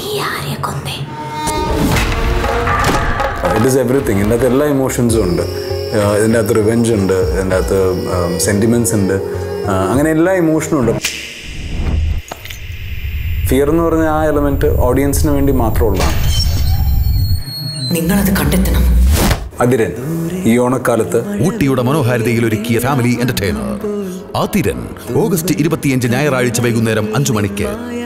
It is everything. ഇതിനകത്ത് എല്ലാ ഇമോഷൻസും ഉണ്ട്. ഇതിൻ്റെ അകത്ത് റിവെഞ്ച് ഉണ്ട്, ഇതിൻ്റെ അകത്ത് സെൻറ്റിമെൻറ്റ്സ് ഉണ്ട്, അങ്ങനെ എല്ലാ ഇമോഷനും ഉണ്ട്. ഫിയർ എന്ന് പറഞ്ഞ ആ എലമെൻറ്റ് ഓഡിയൻസിന് വേണ്ടി മാത്രമുള്ളതാണ്. നിങ്ങളത് കണ്ടെത്തണം. അതിരൻ ഈ ഓണക്കാലത്ത് ഊട്ടിയുടെ മനോഹാരിതയിൽ ഒരുക്കിയ ഫാമിലി എന്റർടൈനർ Athiran ഓഗസ്റ്റ് 25 ഞായറാഴ്ച വൈകുന്നേരം 5 മണിക്ക്.